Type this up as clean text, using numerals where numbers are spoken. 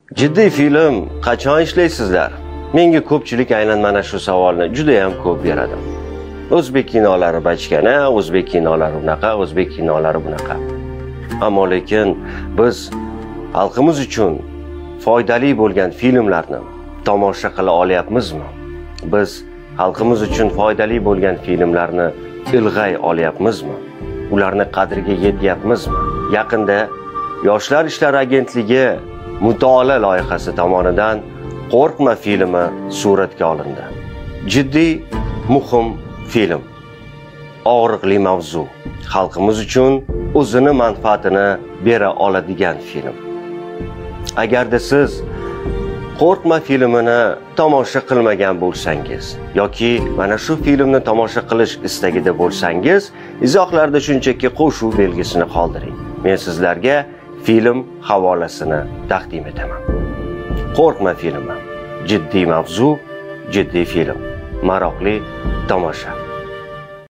Jiddiy film qachon ishlaysizlar? Menga ko'pchilik aynan mana shu savolni juda ham ko'p beradi. O'zbek kinolari bachkana, o'zbek kinolari unaqa, o'zbek kinolari bunaqa. Ammo lekin biz xalqimiz uchun foydali bo'lgan filmlarni tomosha qila olyapmizmi? Biz xalqimiz uchun foydali bo'lgan filmlarni ilg'ay olyapmizmi? Ularni qadriga yetyapmizmi? Yaqinda Yoshlar ishlari agentligi mutolaa loyihasi tomonidan Qo'rqma filmi suratga olindi. Jiddiy, muhim film. Og'riqli mavzu. Xalqimiz uchun o'zini manfaatini bera oladigan film. Agarda siz Qo'rqma filmini tomosha qilmagan bo'lsangiz yoki mana shu filmni tomosha qilish istagida bo'lsangiz, izohlarda shunchaki qo'shuv belgisini qoldiring. Men sizlarga film havolasini taqdim etaman. Qo'rqma filmi. Jiddiy mavzu, jiddiy film. Maroqli tomosha.